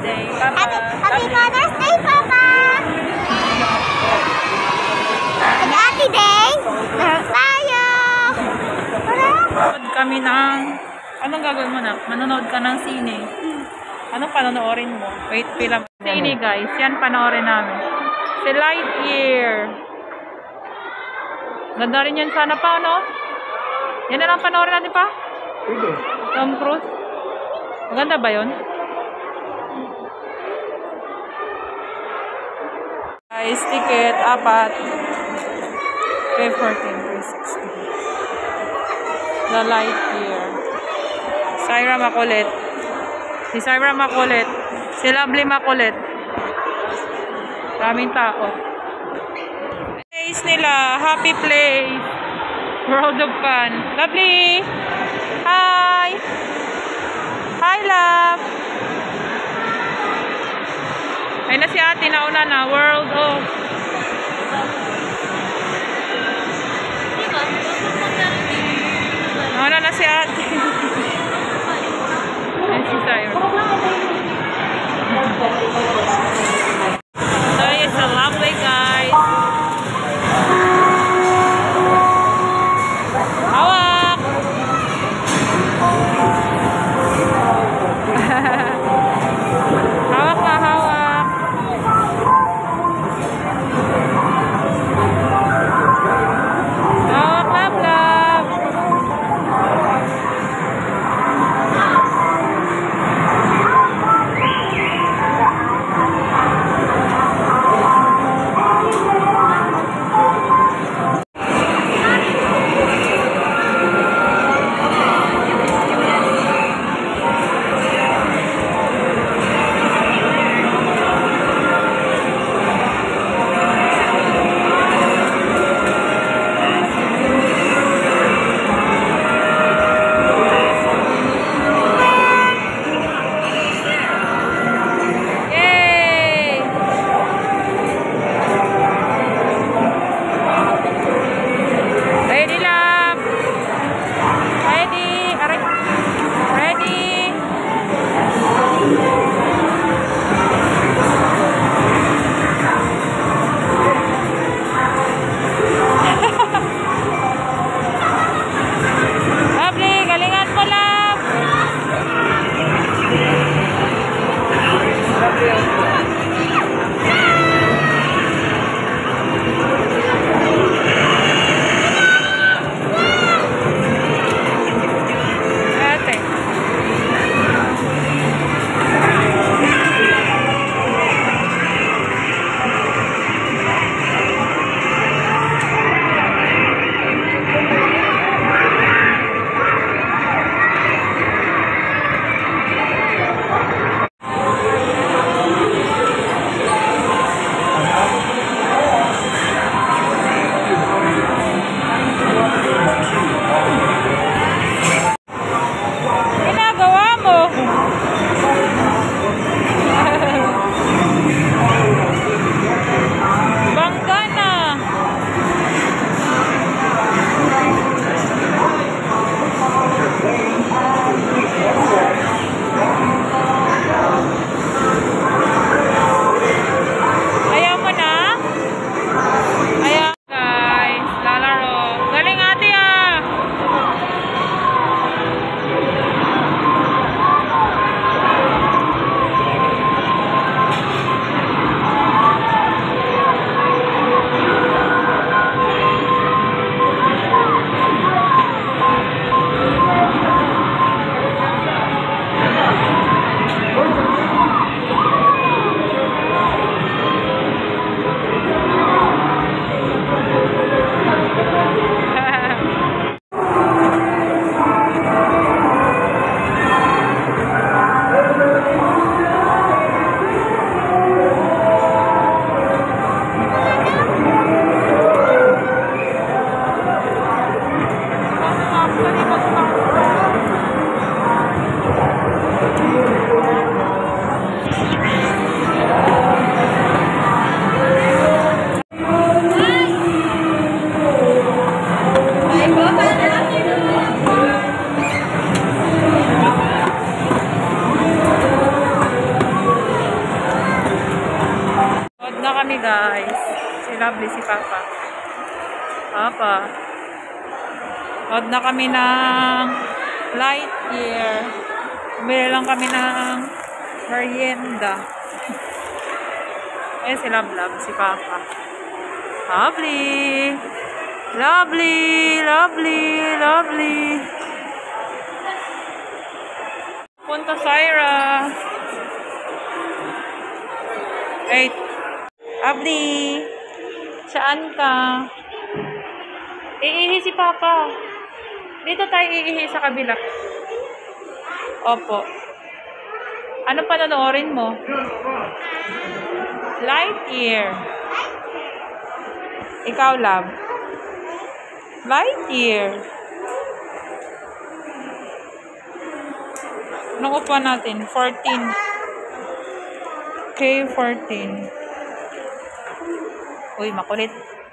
Day, Papa. Happy Father's Day, Papa! Happy Day! Meron tayo! Manonood kami ng... Anong gagawin mo na? Manonood ka ng sine. Anong panonoorin mo? Wait, film. Sine guys, yan panoorin namin. Si Lightyear. Ganda rin yan sana pa, no? Yan na lang panoorin natin pa? Tom Cruise. Maganda ba yun? Guys, ticket, 4. Pay 14, 360. The Lightyear. Syra makulit. Si Syra makulit. Si Lovely makulit. Daming tao. Place nila. Happy place. World of fun. Lovely. Hi. Hi, love. Ay na si ate. Nauna na. World of. Nauna na si ate. Ay si Syra. So it's a lovely guys. Hawak. Hawak na hawak. Hawak love love. guys. Si Lovely, si Papa. Papa. Out na kami ng light year. Bumili lang kami ng merienda. Eh, si Love, si Papa. Lovely. Lovely. Lovely. Lovely. Punta Syra. 8. Lovely. Saan ka? Iihi si Papa. Dito tayo iihi sa kabila. Opo. Ano pa nanoorin mo? Lightyear. Ikaw, Love. Lightyear. Anong upuan natin? 14. K14. Uy, makulit.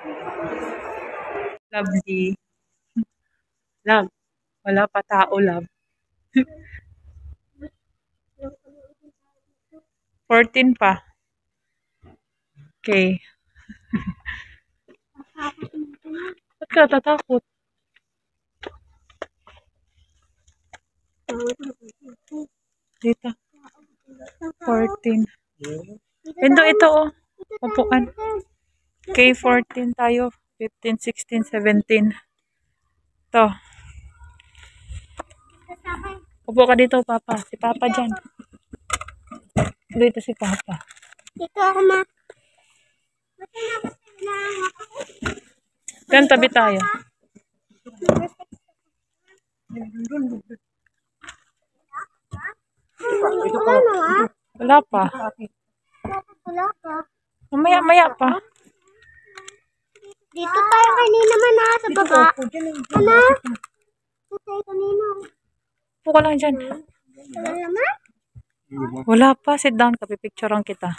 Lovely. Love. Wala pa tao, Love. 14 pa. Okay. Ba't ka tatakot? Dito. 14. Ito, oh. Upuan. K14 tayo. 15, 16, 17. Ito. Upo ka dito, Papa. Si Papa dyan. Dito si Papa. Dito ako, ma. Diyan, tabi tayo. Wala pa. Wala ka. Maya pa. Dito tayo kanina man na sa baba. Ano? Dito tayo kanina. Upo ka lang dyan. Wala naman? Wala pa. Sit down ka. Pipicturean kita.